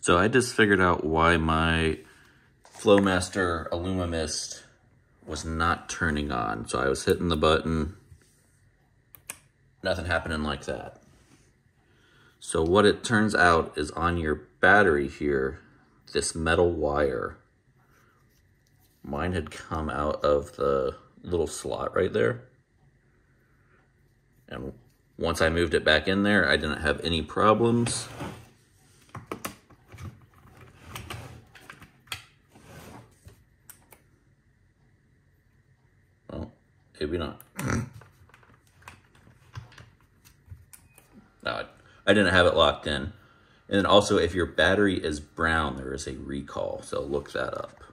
So I just figured out why my Flo-Master Illu-Mist was not turning on. So I was hitting the button, nothing happening like that. So what it turns out is on your battery here, this metal wire, mine had come out of the little slot right there. And once I moved it back in there, I didn't have any problems. Well, maybe not. No, I didn't have it locked in. And then also, if your battery is brown, there is a recall, so look that up.